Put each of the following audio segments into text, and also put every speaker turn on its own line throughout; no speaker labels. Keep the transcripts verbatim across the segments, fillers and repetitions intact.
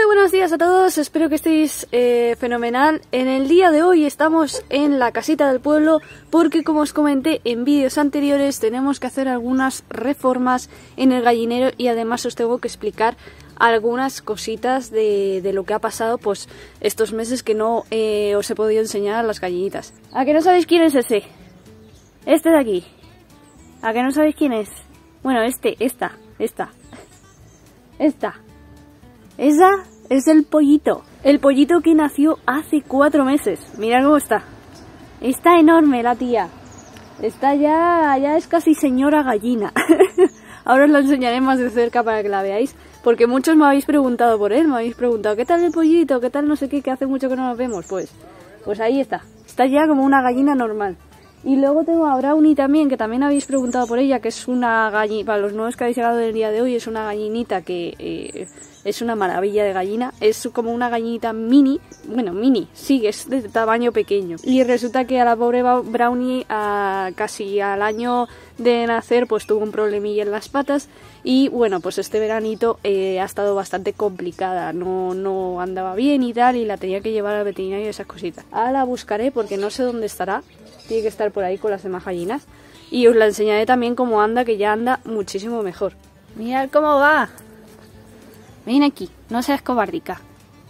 buenos días a todos, espero que estéis eh, fenomenal. En el día de hoy estamos en la casita del pueblo porque, como os comenté en vídeos anteriores, tenemos que hacer algunas reformas en el gallinero y además os tengo que explicar algunas cositas de, de lo que ha pasado pues estos meses que no eh, os he podido enseñar a las gallinitas. ¿A que no sabéis quién es ese? Este de aquí. ¿A que no sabéis quién es? Bueno, este, esta, esta, esta. Esa es el pollito. El pollito que nació hace cuatro meses. Mirad cómo está. Está enorme la tía. Está ya, ya es casi señora gallina. Ahora os la enseñaré más de cerca para que la veáis. Porque muchos me habéis preguntado por él. Me habéis preguntado, ¿qué tal el pollito? ¿Qué tal no sé qué? Que hace mucho que no nos vemos. Pues, pues ahí está. Está ya como una gallina normal. Y luego tengo a Brownie también, que también habéis preguntado por ella, que es una gallinita, para los nuevos que habéis llegado del día de hoy, es una gallinita que eh, es una maravilla de gallina. Es como una gallinita mini, bueno, mini, sí, es de tamaño pequeño. Y resulta que a la pobre Brownie, a, casi al año de nacer, pues tuvo un problemilla en las patas. Y bueno, pues este veranito eh, ha estado bastante complicada, no, no andaba bien y tal, y la tenía que llevar al veterinario y esas cositas. Ahora la buscaré porque no sé dónde estará. Tiene que estar por ahí con las demás gallinas. Y os la enseñaré también cómo anda, que ya anda muchísimo mejor. Mirad cómo va. Ven aquí, no seas cobardica.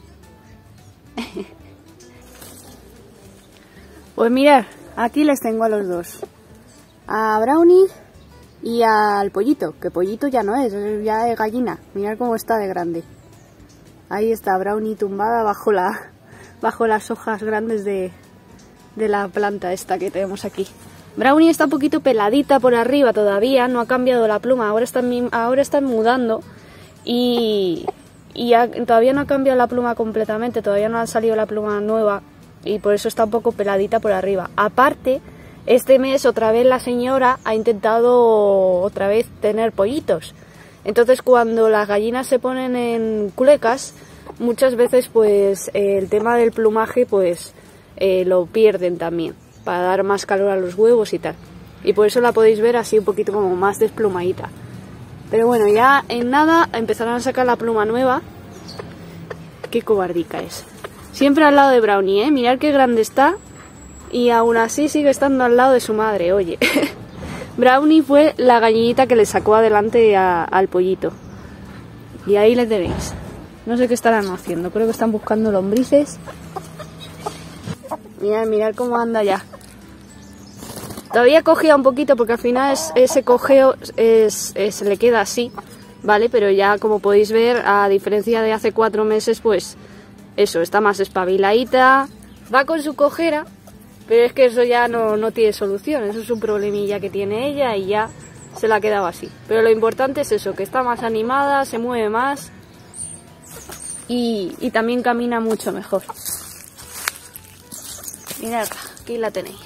Pues mirad, aquí les tengo a los dos. A Brownie y al pollito. Que pollito ya no es, ya es gallina. Mirad cómo está de grande. Ahí está Brownie tumbada bajo, la, bajo las hojas grandes de... de la planta esta que tenemos aquí. Brownie está un poquito peladita por arriba todavía, no ha cambiado la pluma, ahora están, ahora están mudando y, y ha, todavía no ha cambiado la pluma completamente, todavía no ha salido la pluma nueva y por eso está un poco peladita por arriba. Aparte, este mes otra vez la señora ha intentado otra vez tener pollitos, entonces cuando las gallinas se ponen en culecas, muchas veces pues el tema del plumaje pues Eh, lo pierden también, para dar más calor a los huevos y tal. Y por eso la podéis ver así un poquito como más desplumadita. Pero bueno, ya en nada empezarán a sacar la pluma nueva. Qué cobardica es. Siempre al lado de Brownie, ¿eh? Mirad qué grande está. Y aún así sigue estando al lado de su madre, oye. Brownie fue la gallinita que le sacó adelante a, al pollito. Y ahí le tenéis. No sé qué estarán haciendo, creo que están buscando lombrices. Mirad, mirad cómo anda ya. Todavía cogea un poquito porque al final es, ese cojeo es, es, se le queda así, ¿vale? Pero ya como podéis ver, a diferencia de hace cuatro meses, pues eso, está más espabiladita. Va con su cojera, pero es que eso ya no, no tiene solución. Eso es un problemilla que tiene ella y ya se la ha quedado así. Pero lo importante es eso, que está más animada, se mueve más y, y también camina mucho mejor. Mirad, aquí la tenéis.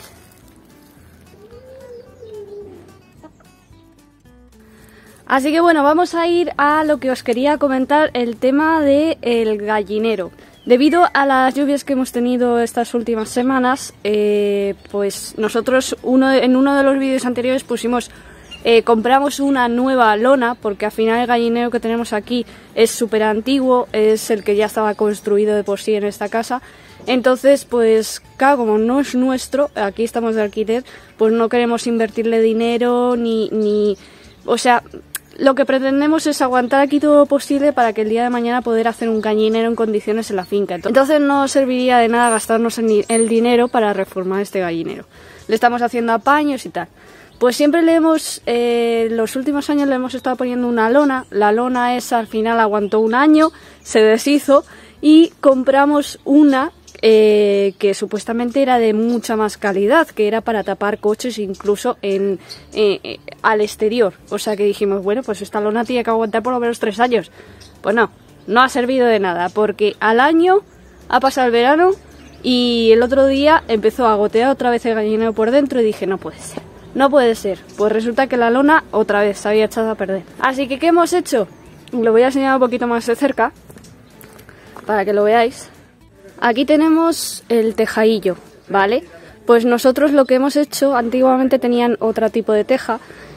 Así que bueno, vamos a ir a lo que os quería comentar, el tema del gallinero. Debido a las lluvias que hemos tenido estas últimas semanas, eh, pues nosotros uno, en uno de los vídeos anteriores pusimos, eh, compramos una nueva lona, porque al final el gallinero que tenemos aquí es súper antiguo, es el que ya estaba construido de por sí en esta casa. Entonces, pues, claro, como no es nuestro, aquí estamos de alquiler, pues no queremos invertirle dinero, ni, ni, o sea, lo que pretendemos es aguantar aquí todo lo posible para que el día de mañana poder hacer un gallinero en condiciones en la finca. Entonces no serviría de nada gastarnos el dinero para reformar este gallinero. Le estamos haciendo apaños y tal. Pues siempre le hemos, eh, los últimos años le hemos estado poniendo una lona. La lona esa al final aguantó un año, se deshizo y compramos una Eh, que supuestamente era de mucha más calidad, que era para tapar coches incluso en, eh, eh, al exterior. O sea que dijimos, bueno, pues esta lona tiene que aguantar por lo menos tres años. Pues no, no ha servido de nada, porque al año ha pasado el verano y el otro día empezó a gotear otra vez el gallinero por dentro y dije, no puede ser, no puede ser. Pues resulta que la lona otra vez se había echado a perder. Así que, ¿qué hemos hecho? Lo voy a enseñar un poquito más de cerca, para que lo veáis. Aquí tenemos el tejadillo, ¿vale? Pues nosotros lo que hemos hecho, antiguamente tenían otro tipo de teja,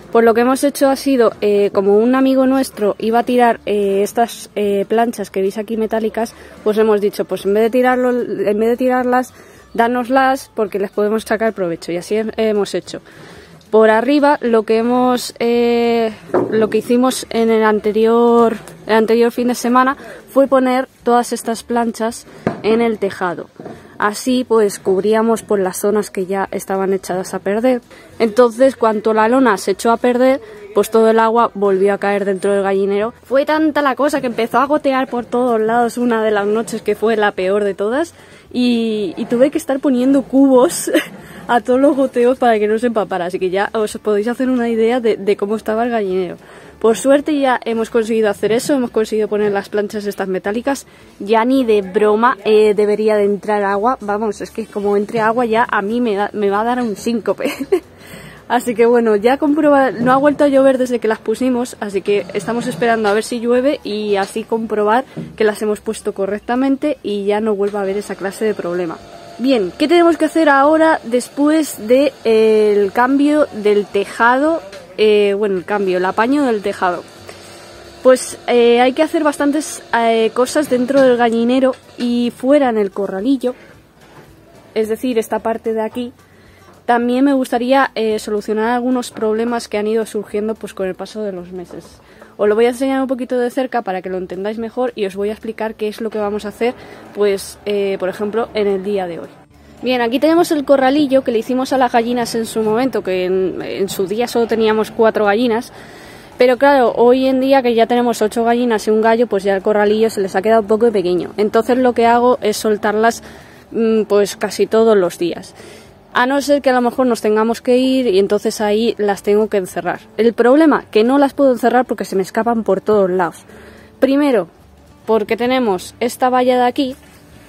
Pues lo que hemos hecho ha sido, eh, como un amigo nuestro iba a tirar eh, estas eh, planchas que veis aquí metálicas, pues hemos dicho, pues en vez de tirarlo, en vez de tirarlas, dánoslas porque les podemos sacar provecho, y así hemos hecho. Por arriba lo que hemos eh, lo que hicimos en el anterior el anterior fin de semana fue poner todas estas planchas en el tejado. Así pues cubríamos por las zonas que ya estaban echadas a perder. Entonces, cuando la lona se echó a perder, pues todo el agua volvió a caer dentro del gallinero. Fue tanta la cosa que empezó a gotear por todos lados una de las noches que fue la peor de todas, y, y tuve que estar poniendo cubos a todos los goteos para que no se empapara. Así que ya os podéis hacer una idea de, de cómo estaba el gallinero. Por suerte ya hemos conseguido hacer eso, hemos conseguido poner las planchas estas metálicas. Ya ni de broma eh, debería de entrar agua. Vamos, es que como entre agua ya a mí me, da, me va a dar un síncope. Así que bueno, ya comprobar, no ha vuelto a llover desde que las pusimos, así que estamos esperando a ver si llueve y así comprobar que las hemos puesto correctamente y ya no vuelva a haber esa clase de problema. Bien, ¿qué tenemos que hacer ahora después del de, eh, cambio del tejado? Eh, bueno, el cambio, el apaño del tejado. Pues eh, hay que hacer bastantes eh, cosas dentro del gallinero y fuera en el corralillo, es decir, esta parte de aquí. También me gustaría eh, solucionar algunos problemas que han ido surgiendo pues con el paso de los meses. Os lo voy a enseñar un poquito de cerca para que lo entendáis mejor y os voy a explicar qué es lo que vamos a hacer, pues, eh, por ejemplo, en el día de hoy. Bien, aquí tenemos el corralillo que le hicimos a las gallinas en su momento, que en, en su día solo teníamos cuatro gallinas. Pero claro, hoy en día que ya tenemos ocho gallinas y un gallo, pues ya el corralillo se les ha quedado un poco pequeño. Entonces lo que hago es soltarlas mmm, pues casi todos los días. A no ser que a lo mejor nos tengamos que ir y entonces ahí las tengo que encerrar. El problema, que no las puedo encerrar porque se me escapan por todos lados. Primero, porque tenemos esta valla de aquí,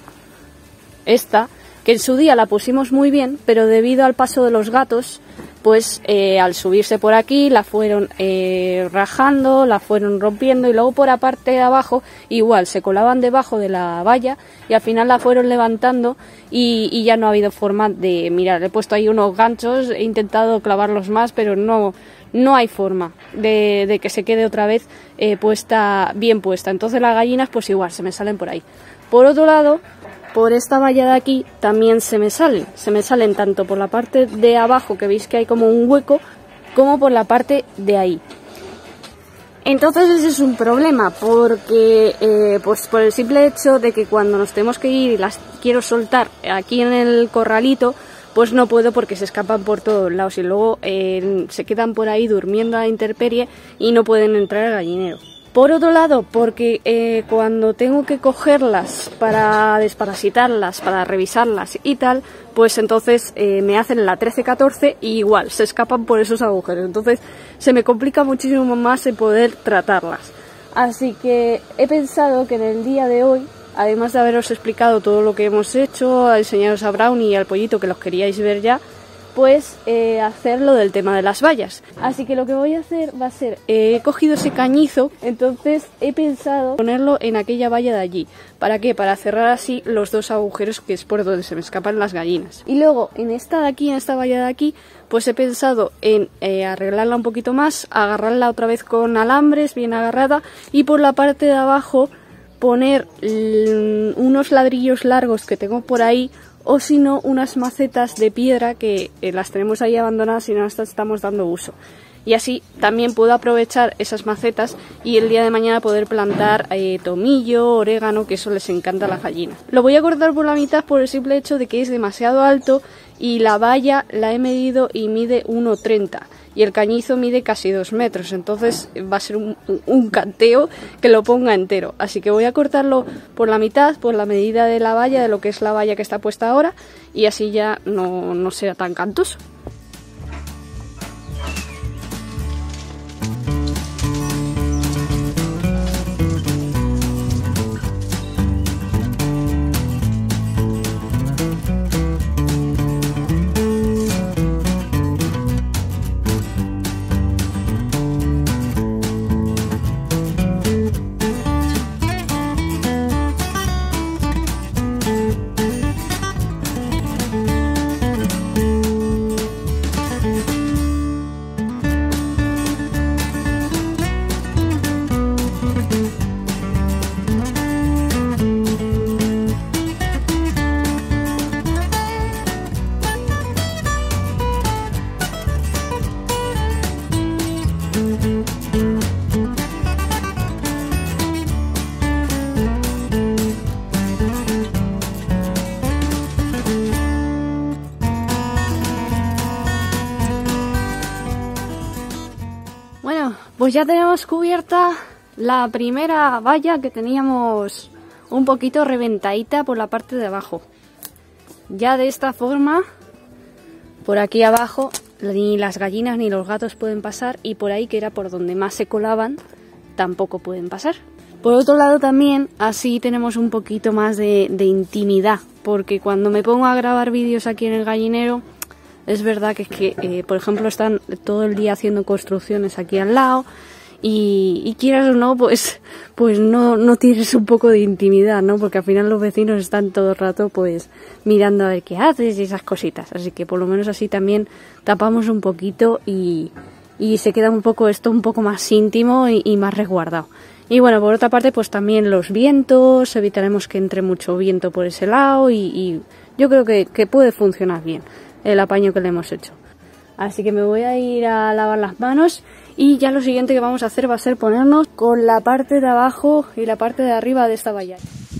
esta, que en su día la pusimos muy bien, pero debido al paso de los gatos, pues eh, al subirse por aquí la fueron eh, rajando, la fueron rompiendo y luego por la parte de abajo igual se colaban debajo de la valla y al final la fueron levantando y, y ya no ha habido forma de mirar. He puesto ahí unos ganchos, he intentado clavarlos más, pero no, no hay forma de, de que se quede otra vez eh, puesta, bien puesta. Entonces las gallinas pues igual se me salen por ahí. Por otro lado, por esta valla de aquí también se me salen, se me salen tanto por la parte de abajo, que veis que hay como un hueco, como por la parte de ahí. Entonces ese es un problema, porque eh, pues por el simple hecho de que cuando nos tenemos que ir y las quiero soltar aquí en el corralito, pues no puedo porque se escapan por todos lados y luego eh, se quedan por ahí durmiendo a la intemperie y no pueden entrar al gallinero. Por otro lado, porque eh, cuando tengo que cogerlas para desparasitarlas, para revisarlas y tal, pues entonces eh, me hacen la trece catorce y igual se escapan por esos agujeros. Entonces se me complica muchísimo más el poder tratarlas. Así que he pensado que en el día de hoy, además de haberos explicado todo lo que hemos hecho, a enseñaros a Brownie y al pollito que los queríais ver ya, pues eh, hacer lo del tema de las vallas. Así que lo que voy a hacer va a ser, eh, he cogido ese cañizo, entonces he pensado ponerlo en aquella valla de allí. ¿Para qué? Para cerrar así los dos agujeros que es por donde se me escapan las gallinas. Y luego en esta de aquí, en esta valla de aquí, pues he pensado en eh, arreglarla un poquito más, agarrarla otra vez con alambres bien agarrada y por la parte de abajo poner unos ladrillos largos que tengo por ahí, o si no, unas macetas de piedra que eh, las tenemos ahí abandonadas y no las estamos dando uso. Y así también puedo aprovechar esas macetas y el día de mañana poder plantar eh, tomillo, orégano, que eso les encanta a las gallinas. Lo voy a cortar por la mitad por el simple hecho de que es demasiado alto y la valla la he medido y mide uno treinta y el cañizo mide casi dos metros, entonces va a ser un, un canteo que lo ponga entero. Así que voy a cortarlo por la mitad, por la medida de la valla, de lo que es la valla que está puesta ahora, y así ya no, no será tan cantoso. pues ya tenemos cubierta la primera valla que teníamos un poquito reventadita por la parte de abajo. Ya de esta forma, por aquí abajo, ni las gallinas ni los gatos pueden pasar, y por ahí, que era por donde más se colaban, tampoco pueden pasar. Por otro lado también, así tenemos un poquito más de, de intimidad, porque cuando me pongo a grabar vídeos aquí en el gallinero, es verdad que, que eh, por ejemplo, están todo el día haciendo construcciones aquí al lado, y, y quieras o no, pues, pues no, no tienes un poco de intimidad, ¿no? Porque al final los vecinos están todo el rato pues mirando a ver qué haces y esas cositas. Así que por lo menos así también tapamos un poquito y, y se queda un poco esto un poco más íntimo y, y más resguardado. Y bueno, por otra parte, pues también los vientos, evitaremos que entre mucho viento por ese lado, y, y yo creo que, que puede funcionar bien el apaño que le hemos hecho. Así que me voy a ir a lavar las manos, y ya lo siguiente que vamos a hacer va a ser ponernos con la parte de abajo y la parte de arriba de esta valla.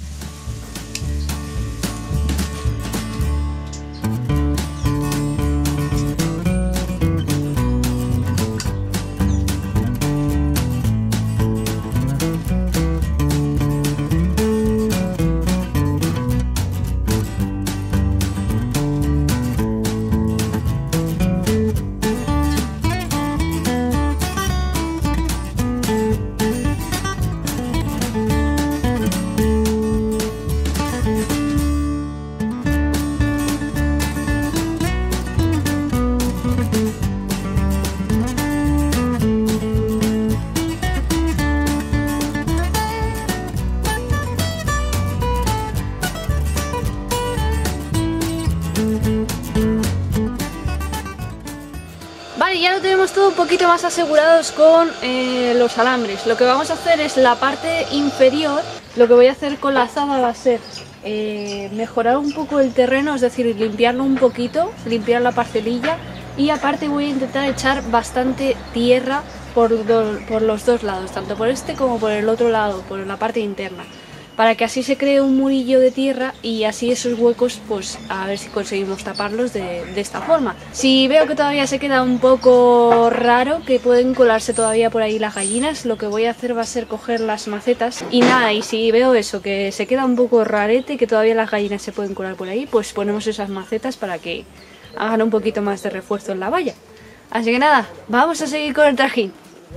Vale, ya lo tenemos todo un poquito más asegurados con eh, los alambres. Lo que vamos a hacer es la parte inferior. Lo que voy a hacer con la azada va a ser eh, mejorar un poco el terreno, es decir, limpiarlo un poquito, limpiar la parcelilla, y aparte voy a intentar echar bastante tierra por, do, por los dos lados, tanto por este como por el otro lado, por la parte interna, para que así se cree un murillo de tierra, y así esos huecos, pues a ver si conseguimos taparlos de, de esta forma. Si veo que todavía se queda un poco raro, que pueden colarse todavía por ahí las gallinas, lo que voy a hacer va a ser coger las macetas y nada, y si veo eso, que se queda un poco rarete, que todavía las gallinas se pueden colar por ahí, pues ponemos esas macetas para que hagan un poquito más de refuerzo en la valla. Así que nada, vamos a seguir con el trajín.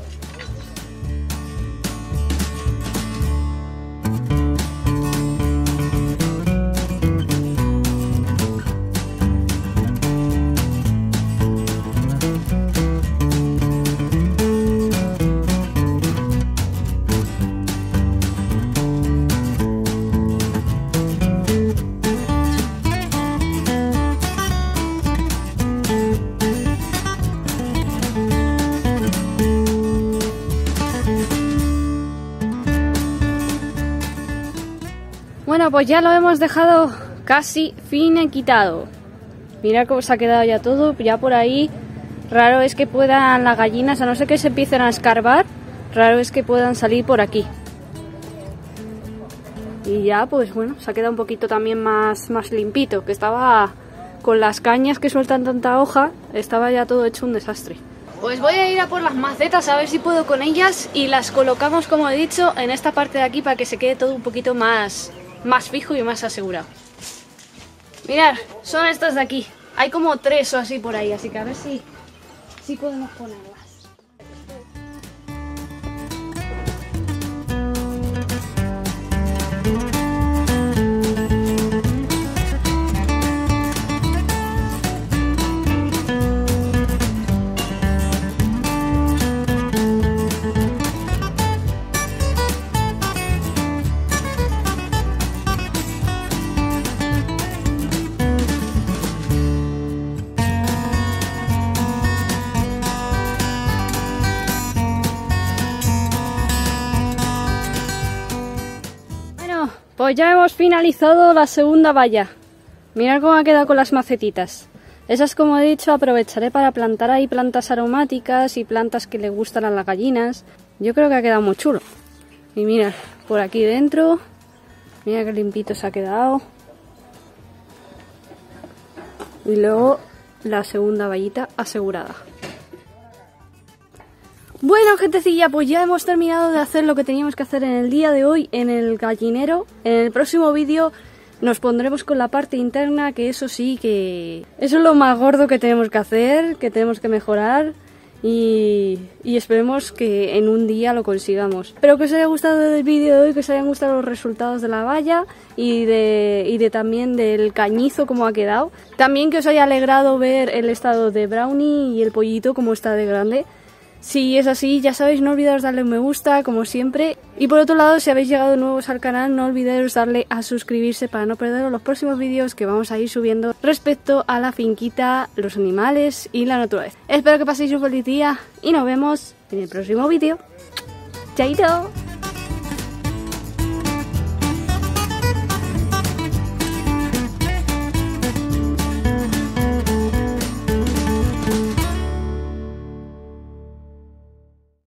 Bueno, pues ya lo hemos dejado casi finiquitado. Mirad cómo se ha quedado ya todo. Ya por ahí, raro es que puedan las gallinas, a no ser que se empiecen a escarbar, raro es que puedan salir por aquí. Y ya, pues bueno, se ha quedado un poquito también más, más limpito, que estaba con las cañas que sueltan tanta hoja, estaba ya todo hecho un desastre. Pues voy a ir a por las macetas a ver si puedo con ellas, y las colocamos, como he dicho, en esta parte de aquí para que se quede todo un poquito más... más fijo y más asegurado. Mirad, son estas de aquí. Hay como tres o así por ahí, así que a ver si, si podemos ponerlas. Pues ya hemos finalizado la segunda valla. Mirad cómo ha quedado con las macetitas. Esas, como he dicho, aprovecharé para plantar ahí plantas aromáticas y plantas que le gustan a las gallinas. Yo creo que ha quedado muy chulo. Y mirad, por aquí dentro, mira qué limpito se ha quedado. Y luego la segunda vallita asegurada. Bueno, gentecilla, pues ya hemos terminado de hacer lo que teníamos que hacer en el día de hoy en el gallinero. En el próximo vídeo nos pondremos con la parte interna, que eso sí, que eso es lo más gordo que tenemos que hacer, que tenemos que mejorar. Y, y esperemos que en un día lo consigamos. Espero que os haya gustado el vídeo de hoy, que os hayan gustado los resultados de la valla y de, y de también del cañizo como ha quedado. También que os haya alegrado ver el estado de Brownie y el pollito como está de grande. Si es así, ya sabéis, no olvidaros darle un me gusta, como siempre. Y por otro lado, si habéis llegado nuevos al canal, no olvidéis darle a suscribirse para no perderos los próximos vídeos que vamos a ir subiendo respecto a la finquita, los animales y la naturaleza. Espero que paséis un feliz día y nos vemos en el próximo vídeo. ¡Chaito!